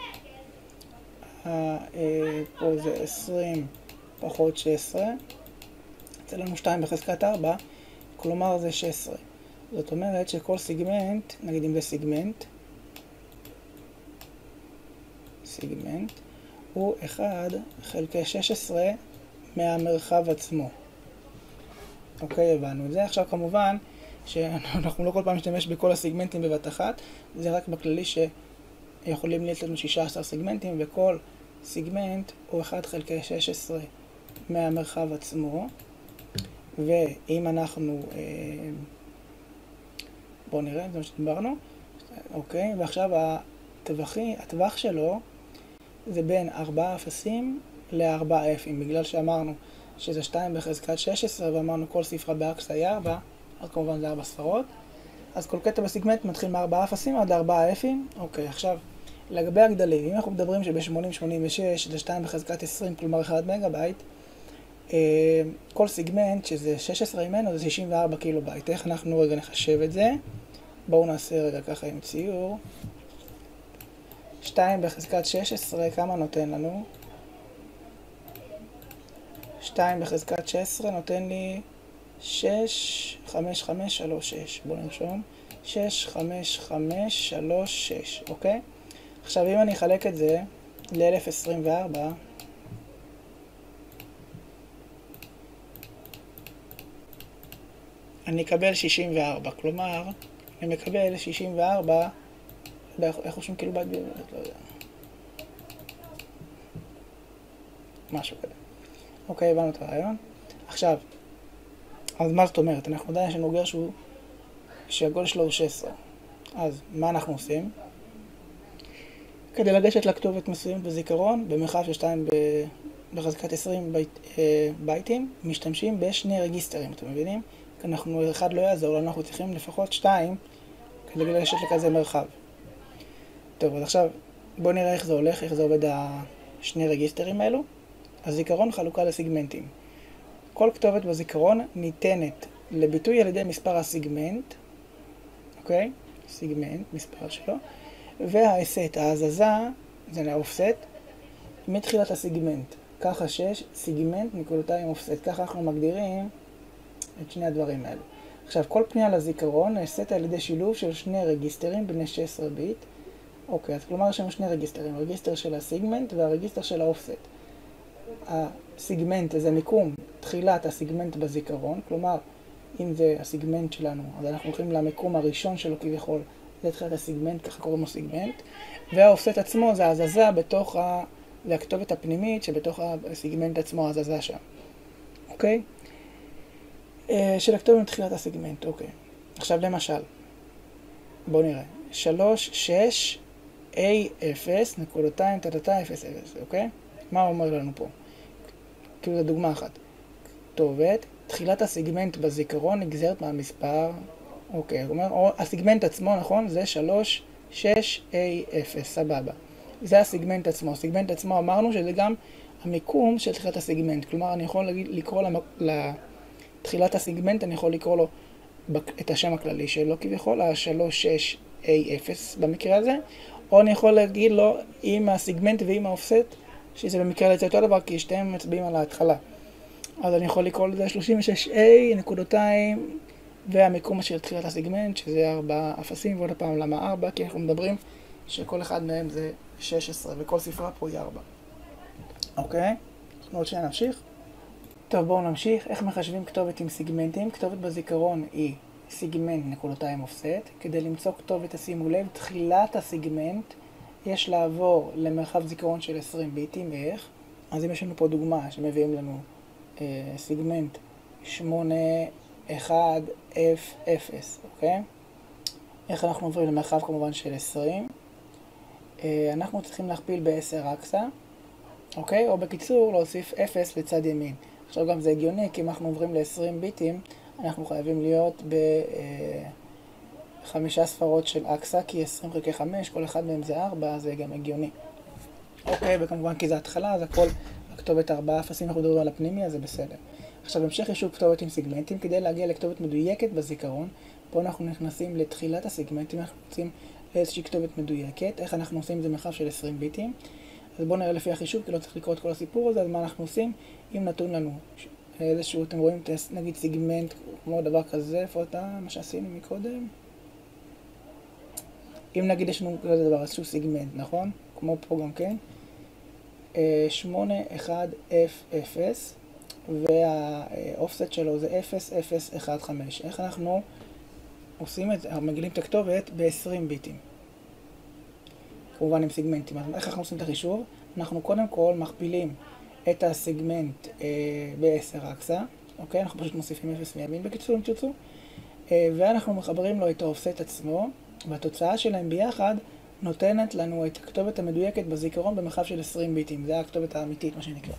פה זה 20 פחות 16. יצא לנו 2 בחזקת 4, כלומר זה 16. זאת אומרת שכל סגמנט, נגיד אם זה סגמנט, הוא 1 חלקי 16 מהמרחב עצמו. אוקיי, הבנו את זה. עכשיו כמובן שאנחנו לא כל פעם נשתמש בכל הסגמנטים בבת אחת, זה רק בכללי שיכולים להיות לנו 16 סגמנטים, וכל סגמנט הוא 1 חלקי 16 מהמרחב עצמו. ואם אנחנו, בואו נראה, זה מה שדיברנו. אוקיי, ועכשיו הטווח שלו זה בין 4 אפסים ל4 אפים, בגלל שאמרנו שזה 2 בחזקת 16 ואמרנו כל ספרה באקס היה 4, אז כמובן זה 4 ספרות. אז כל קטע בסגמנט מתחיל מ4 אפסים עד 4 אפים. אוקיי, עכשיו לגבי הגדלים, אם אנחנו מדברים שב-8086 זה 2 בחזקת 20, כלומר 1 מגה בייט, כל סגמנט שזה 16 ממנו זה 64 קילו בייט. איך אנחנו רגע נחשב את זה? בואו נעשה רגע ככה עם ציור. 2 בחזקת 16, כמה נותן לנו? 2 בחזקת 16 נותן לי 6, 5, 5, 3, 6. בואו נרשום. 6, 5, 5, 3, 6, אוקיי? עכשיו אם אני אחלק את זה ל-1024, אני אקבל 64, כלומר, אני מקבל 64, איך חושבים כאילו בית בירת, לא יודע. משהו כזה. אוקיי, הבנו את הרעיון. עכשיו, אז מה זאת אומרת? אנחנו עדיין יש לנו אוגר שהגודל שלו הוא 16. אז מה אנחנו עושים? כדי לגשת לכתובת מסוימת בזיכרון, במרחב של 2 בחזקת 20 בייטים, משתמשים בשני רגיסטרים, אתם מבינים? כי אנחנו, אחד לא יעזור, אנחנו צריכים לפחות 2 כדי לגשת לכזה מרחב. טוב, אז עכשיו בואו נראה איך זה הולך, איך זה עובד השני רגיסטרים האלו. הזיכרון חלוקה לסגמנטים. כל כתובת בזיכרון ניתנת לביטוי על ידי מספר הסגמנט, אוקיי? סגמנט, מספר שלו, והאסט, ההזזה, זה לאופסט, מתחילת הסגמנט. ככה 6, סגמנט, נקודתיים אופסט. ככה אנחנו מגדירים את שני הדברים האלו. עכשיו, כל פנייה לזיכרון נעשית על ידי שילוב של שני רגיסטרים בני 16 ביט. אוקיי, אז כלומר יש לנו שני רגיסטרים, הרגיסטר של הסגמנט והרגיסטר של האופסט. הסגמנט זה מיקום תחילת הסגמנט בזיכרון, כלומר אם זה הסגמנט שלנו, אז אנחנו הולכים למיקום הראשון שלו כביכול, זה תחילת הסגמנט, ככה קוראים לו סגמנט, והאופסט עצמו זה הזזה בתוך זה הכתובת הפנימית שבתוך הסגמנט עצמו, הזזה שם. אוקיי? של הכתובת מתחילת הסגמנט, אוקיי. עכשיו למשל, בואו נראה, 3, 6, A0, נקודתיים, תתתה, 0, 0, אוקיי? מה הוא אומר לנו פה? כאילו זו דוגמה אחת. כתובת, תחילת הסגמנט בזיכרון נגזרת מהמספר, אוקיי, הוא אומר, הסגמנט עצמו, נכון? זה 3, 6A0, סבבה. זה הסיגמנט עצמו. הסיגמנט עצמו אמרנו שזה גם המיקום של תחילת הסיגמנט. כלומר, אני יכול לקרוא לתחילת הסיגמנט, אני יכול לקרוא לו את השם הכללי שלו, כביכול, ה-36A0 במקרה הזה, או אני יכול להגיד לו עם הסיגמנט ועם האופסט, שזה במקרה הזה אותו דבר, כי שתיהם מצביעים על ההתחלה. אז אני יכול לקרוא לזה 36A, נקודותיים, והמיקום של תחילת הסיגמנט, שזה 4 אפסים, ועוד הפעם למה 4, כי אנחנו מדברים שכל אחד מהם זה 16, וכל ספרה פה היא 4. אוקיי? עוד שניה נמשיך. טוב, בואו נמשיך. איך מחשבים כתובת עם סיגמנטים? כתובת בזיכרון היא סיגמנט נקודותיים אופסט. כדי למצוא כתובת, תשימו לב, תחילת הסיגמנט יש לעבור למרחב זיכרון של 20 ביטים. איך? אז אם יש לנו פה דוגמה שמביאים לנו סיגמנט 81F0, אוקיי? איך אנחנו עוברים למרחב כמובן של 20? אנחנו צריכים להכפיל ב-10 אקסה, אוקיי? או בקיצור להוסיף 0 לצד ימין. עכשיו גם זה הגיוני, כי אם אנחנו עוברים ל-20 ביטים, אנחנו חייבים להיות ב5 ספרות של אקסה, כי 20 חלקי 5, כל אחד מהם זה 4, זה גם הגיוני. אוקיי, וכמובן כי זה התחלה, אז הכל הכתובת 4 אפסים, אנחנו מדברים על הפנימי, אז זה בסדר. עכשיו, המשך חישוב כתובת עם סיגמנטים, כדי להגיע לכתובת מדויקת בזיכרון, פה אנחנו נכנסים לתחילת הסיגמנטים, אנחנו רוצים איזושהי כתובת מדויקת. איך אנחנו עושים? זה מרחב של 20 ביטים. אז בואו נראה לפי החישוב, כי לא צריך לקרוא את כל הסיפור הזה. אז מה אנחנו עושים? אם נתון לנו איזשהו, אתם רואים, נגיד סיגמנט, כמו דבר כזה, איפה אתה, מה שעשינו מקודם? אם נגיד יש לנו כזה דבר, איזשהו סיגמנט, נכון? כמו פה גם כן. 81F0, והאופסט שלו זה 0015. איך אנחנו עושים את זה? מגלים את הכתובת ב-20 ביטים. כמובן עם סיגמנטים. אז איך אנחנו עושים את החישוב? אנחנו קודם כל מכפילים את הסיגמנט ב-10 אקסה. אוקיי? אנחנו פשוט מוסיפים 0 מימין בקיצור אם תרצו. ואנחנו מחברים לו את האופסט עצמו, והתוצאה שלהם ביחד נותנת לנו את הכתובת המדויקת בזיכרון במרחב של 20 ביטים. זה הכתובת האמיתית, מה שנקרא.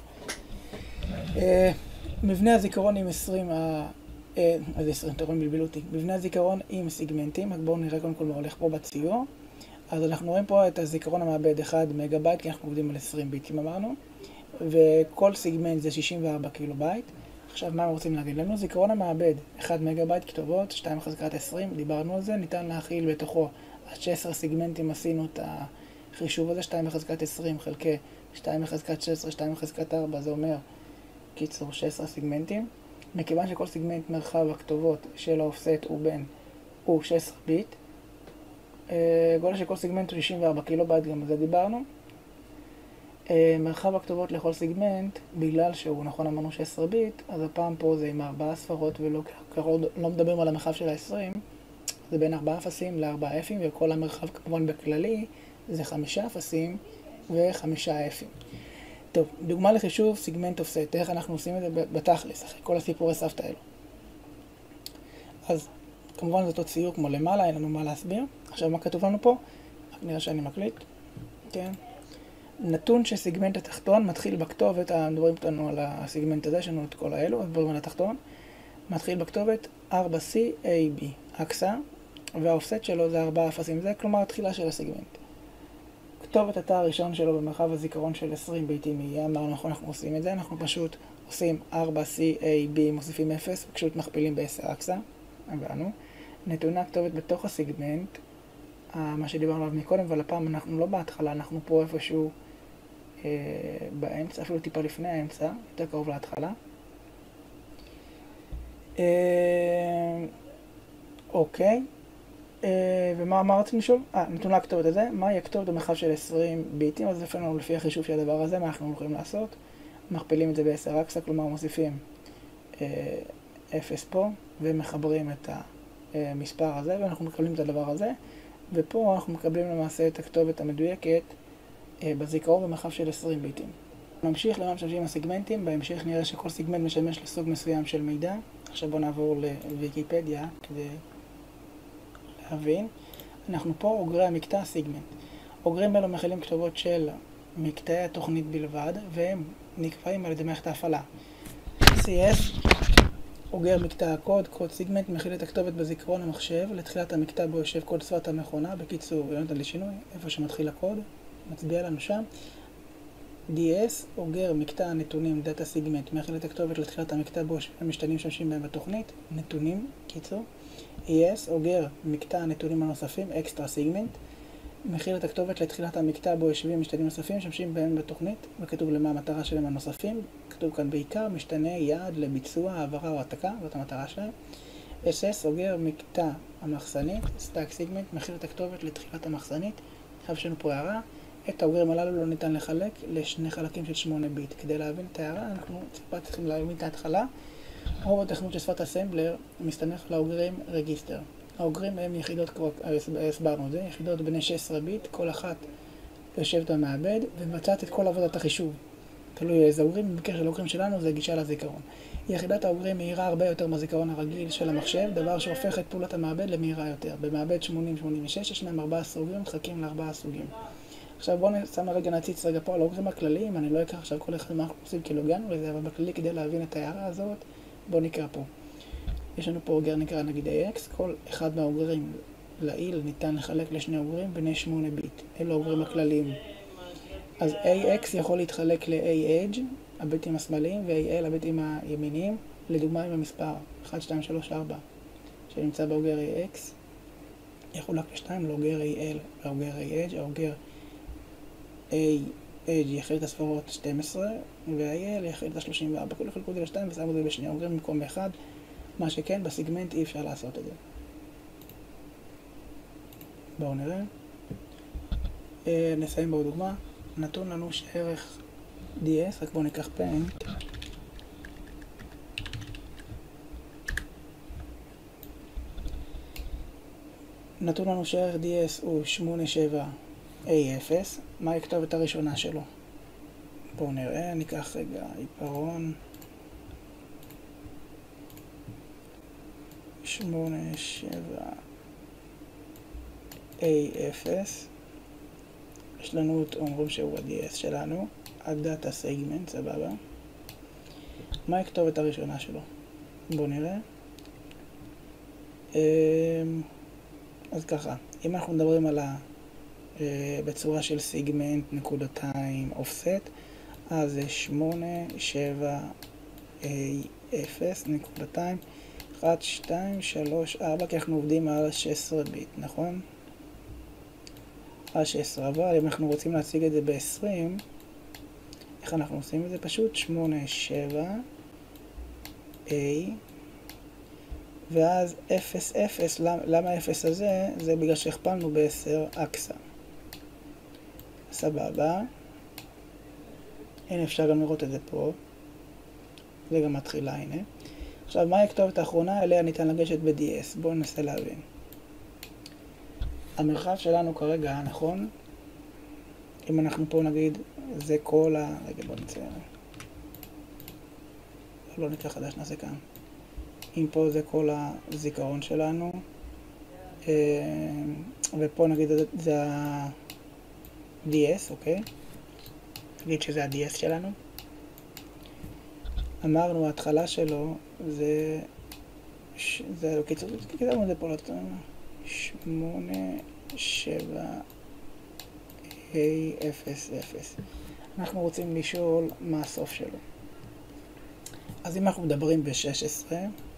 מבנה הזיכרון עם 20, אז 20, תראו בלבלו אותי. מבנה הזיכרון עם סיגמנטים, אז בואו נראה קודם כל מה הולך פה בציור. אז אנחנו רואים פה את הזיכרון המעבד 1 מגה-בייט, כי אנחנו עובדים על 20 ביטים אמרנו, וכל סיגמנט זה 64 קילו בייט. עכשיו מה רוצים להגיד לנו? זיכרון המעבד 1 מגה-בייט כתובות, 2 חזקת 20, דיברנו על זה, ניתן להכיל בתוכו עד 16 סיגמנטים, עשינו את החישוב הזה, 2 חזקת 20 חלקי 2 חזקת 16, 2 חזקת 4, זה אומר קיצור 16 סיגמנטים. מכיוון שכל סיגמנט מרחב הכתובות של האופסט הוא 16 ביט, גודל של כל סיגמנט הוא 64 קילו בייט, גם על זה דיברנו. מרחב הכתובות לכל סיגמנט, בגלל שהוא נכון אמרנו 16 ביט, אז הפעם פה זה עם 4 ספרות ולא לא מדברים על המרחב של ה-20, זה בין 4 אפסים ל4 אפים, וכל המרחב כמובן בכללי זה 5 אפסים ו5 אפים. טוב, דוגמה לחישוב סיגמנט אופסט, איך אנחנו עושים את זה בתכלס, אחרי כל הסיפורי סבתא האלו. אז כמובן זה אותו ציור כמו למעלה, אין לנו מה להסביר. עכשיו מה כתוב לנו פה? רק נראה שאני מקליט. כן. נתון שסיגמנט התחתון מתחיל בכתובת, מדברים איתנו על הסיגמנט הזה, יש לנו את כל האלו, אז מדברים על התחתון. מתחיל בכתובת 4CAB, אקסה, והאופסט שלו זה 4 אפסים, זה כלומר התחילה של הסיגמנט. כתובת התא הראשון שלו במרחב הזיכרון של 20 ביטים יהיה, אמרנו נכון אנחנו עושים את זה, אנחנו פשוט עושים 4CAB, מוסיפים 0, ופשוט מכפילים ב-10 אקסה, הבנו. נתונה כתובת בתוך הסיגמנט, מה שדיברנו עליו מקודם, אבל הפעם אנחנו לא בהתחלה, אנחנו פה איפשהו באמצע, אפילו טיפה לפני האמצע, יותר קרוב להתחלה. אוקיי. ומה רצינו לשאול? נתונה הכתובת הזה, מהי הכתובת במרחב של 20 ביטים, אז לפי החישוב של הדבר הזה, מה אנחנו יכולים לעשות? מכפילים את זה ב-10 אקסה, כלומר מוסיפים 0 פה, ומחברים את המספר הזה, ואנחנו מקבלים את הדבר הזה, ופה אנחנו מקבלים למעשה את הכתובת המדויקת בזיכרון במרחב של 20 ביטים. נמשיך למה משתמשים הסיגמנטים, בהמשך נראה שכל סיגמנט משמש לסוג מסוים של מידע. עכשיו בואו נעבור לוויקיפדיה כדי להבין. אנחנו פה אוגרי המקטע סיגמנט. אוגרים אלו מכילים כתובות של מקטעי התוכנית בלבד, והם נקבעים על ידי מערכת ההפעלה. CS אוגר מקטע הקוד, קוד סיגמנט, מכיל את הכתובת בזיכרון המחשב, לתחילת המקטע בו יושב קוד שפת המכונה, בקיצור, לא נותן לי שינוי, איפה שמתחיל הקוד, מצביע לנו שם. DS, אוגר מקטע הנתונים, דאטה סיגמנט, מכיל את הכתובת לתחילת המקטע בו המשתנים שמשתמשים בהם בתוכנית, נתונים, קיצור. ES, אוגר מקטע הנתונים הנוספים, אקסטרה סיגמנט, מכיל את הכתובת לתחילת המקטע בו יושבים משתנים נוספים שמשתמשים בהם בתוכנית, וכתוב למה המטרה שלהם הנוספים, כתוב כאן בעיקר משתנה יעד לביצוע, העברה או העתקה, זאת המטרה שלהם. SS, אוגר מקטע המחסנית, סטאק סיגמנט, מכיל את הכתובת לתחילת המחסנית. עכשיו יש לנו פה הערה, את האוגרים הללו לא ניתן לחלק לשני חלקים של 8 ביט. כדי להבין את ההערה, אנחנו צריכים להבין את ההתחלה. רוב התכנות של שפת אסמבלר מסתמך על האוגרים רגיסטר. האוגרים הם יחידות, כבר הסברנו את זה, יחידות בני 16 ביט, כל אחת יושבת במעבד ומבצעת את כל עבודת החישוב. תלוי איזה אוגרים, במקרה של האוגרים שלנו זה גישה לזיכרון. יחידת האוגרים מהירה הרבה יותר מהזיכרון הרגיל של המחשב, דבר שהופך את פעולת המעבד למהירה יותר. במעבד 80-86 ישנם 4 סוגים, מתחלקים ל4 סוגים. עכשיו בואו נשם רגע נציץ רגע פה על האוגרים הכלליים, אני לא אקרא עכשיו כל אחד מה אנחנו עושים כי לא הגענו לזה, אבל בכללי כדי להבין את ההערה הזאת, בואו נקרא פה. יש לנו פה אוגר נקרא נגיד AX, כל אחד מהאוגרים לעיל ניתן לחלק לשני אוגרים בני 8 ביט. אלו האוגרים הכלליים. אז AX יכול להתחלק ל-AH, הביטים השמאליים, ו-AL, הביטים הימיניים, לדוגמה עם המספר 1, 2, 3, 4, שנמצא באוגר AX, יחולק לשתיים לאוגר AL ואוגר AH, האוגר AH יכיל את הספרות 12, וה-AL יכיל את ה-34, כולו חלקו את זה לשתיים ושמו את זה בשני אוגרים במקום באחד, מה שכן, בסיגמנט אי אפשר לעשות את זה. בואו נראה. נסיים בעוד דוגמה. נתון לנו שערך DS, רק בואו ניקח פנט. נתון לנו שערך DS הוא 87A0. מה הכתובת הראשונה שלו? בואו נראה, ניקח רגע עיפרון. 87A0. יש לנו, אומרים שהוא ה-DS שלנו, הדאטה סגמנט, סבבה. מה הכתובת הראשונה שלו? בואו נראה. אז ככה, אם אנחנו מדברים על בצורה של סיגמנט, נקודתיים, אופסט, אז זה 87A0, נקודתיים, 1, 2, 3, 4, כי אנחנו עובדים על 16 ביט, נכון? על 16, אבל אם אנחנו רוצים להציג את זה ב-20, איך אנחנו עושים את זה? פשוט 87A, ואז 0, 0, למה 0 הזה? זה בגלל שהכפלנו ב-10 אקסה. סבבה. הנה אפשר גם לראות את זה פה. זה גם מתחילה, הנה. עכשיו, מה הכתובת האחרונה? אליה ניתן לגשת ב-DS. בואו ננסה להבין. המרחב שלנו כרגע, נכון? אם אנחנו פה נגיד, זה כל רגע, בואו נצא. לא נקרא חדש, נעשה כאן. אם פה זה כל הזיכרון שלנו, ופה נגיד זה ה-DS, אוקיי? נגיד שזה ה-DS שלנו. אמרנו, ההתחלה שלו זה קיצור, קיצרנו את זה פה, 8, 7, A, 0, 0. אנחנו רוצים לשאול מה הסוף שלו. אז אם אנחנו מדברים ב-16,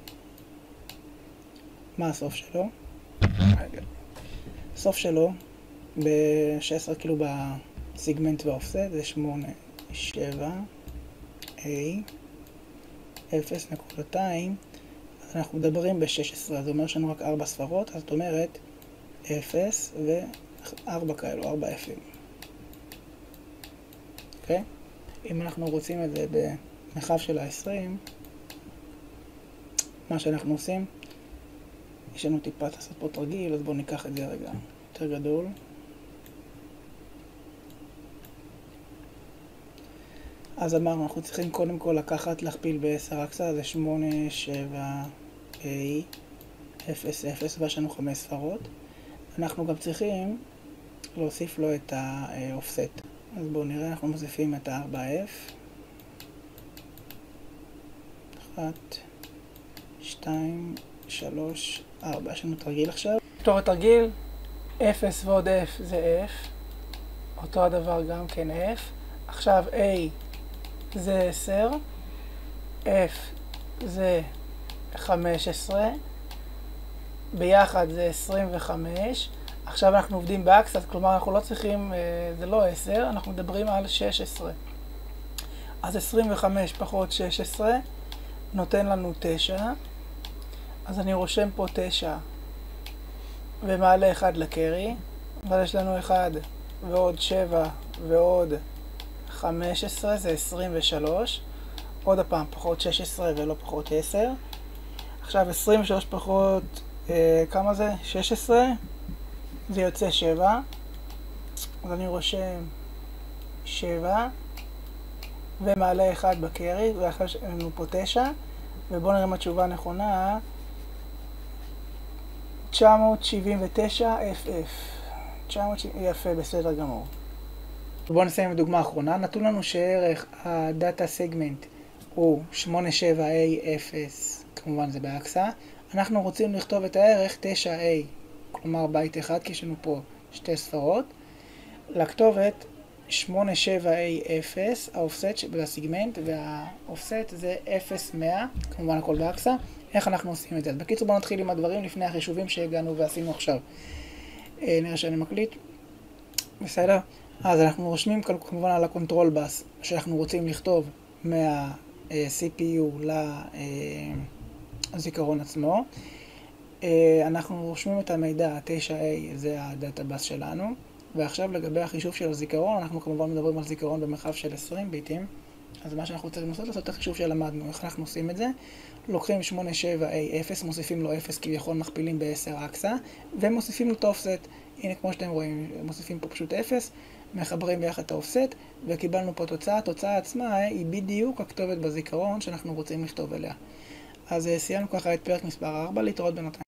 מה הסוף שלו? הסוף שלו ב-16 כאילו בסיגמנט והאופסט זה 8, 7, A, 0, נקודתיים. אז אנחנו מדברים ב-16, אז זה אומר שאנו רק 4 ספרות, אז זאת אומרת 0 ו-4 כאלו, 4 F'ים. אוקיי? אם אנחנו רוצים את זה במרחב של ה-20, מה שאנחנו עושים, יש לנו טיפה לעשות פה תרגיל, אז בואו ניקח את זה רגע יותר גדול. אז אמרנו, אנחנו צריכים קודם כל לקחת, להכפיל ב-10 אקסה, זה 8, 7, A, 0, 0, ויש לנו 5 ספרות. אנחנו גם צריכים להוסיף לו את האופסט. אז בואו נראה, אנחנו מוסיפים את ה-4F. 1, 2, 3, 4. יש לנו תרגיל עכשיו. בתור התרגיל, 0 ועוד F זה F. אותו הדבר גם כן F. עכשיו A זה 10. F זה 15. ביחד זה 25. עכשיו אנחנו עובדים באקסט, כלומר אנחנו לא צריכים, זה לא 10, אנחנו מדברים על 16. אז 25 פחות 16 נותן לנו 9. אז אני רושם פה 9 ומעלה 1 לקרי. ואז יש לנו 1 ועוד 7 ועוד 15 זה 23. עוד הפעם פחות 16 ולא פחות 10. עכשיו 23 פחות, כמה זה? 16. זה יוצא 7. אז אני רושם 7 ומעלה 1 בקרי, ואחרי לנו פה 9, ובואו נראה מה התשובה הנכונה. 979 FF. יפה, בסדר גמור. בואו נסיים עם דוגמה אחרונה. נתון לנו שערך הדאטה סגמנט הוא 87A0, כמובן זה באקסה. אנחנו רוצים לכתוב את הערך 9A, כלומר בית אחד, כי יש לנו פה שתי ספרות. לכתובת 87A0, האופסט בסגמנט, והאופסט זה 0100, כמובן הכל באקסה. איך אנחנו עושים את זה? בקיצור, בואו נתחיל עם הדברים לפני החישובים שהגענו ועשינו עכשיו. נראה שאני מקליט. בסדר? אז אנחנו רושמים כמובן על הקונטרול בס שאנחנו רוצים לכתוב מה-CPU לזיכרון עצמו. אנחנו רושמים את המידע, 9A זה הדאטה בס שלנו. ועכשיו לגבי החישוב של הזיכרון, אנחנו כמובן מדברים על זיכרון במרחב של 20 ביטים. אז מה שאנחנו צריכים לעשות את החישוב שלמדנו. איך אנחנו עושים את זה? לוקחים 87A0, מוסיפים לו 0 כביכול, מכפילים ב10 אקסה, ומוסיפים לו את האופסט. הנה, כמו שאתם רואים, מוסיפים פה פשוט 0, מחברים ביחד את האופסט, וקיבלנו פה תוצאה. התוצאה עצמה היא בדיוק הכתובת בזיכרון שאנחנו רוצים לכתוב אליה. אז סיימנו ככה את פרק מספר 4, להתראות בינתיים.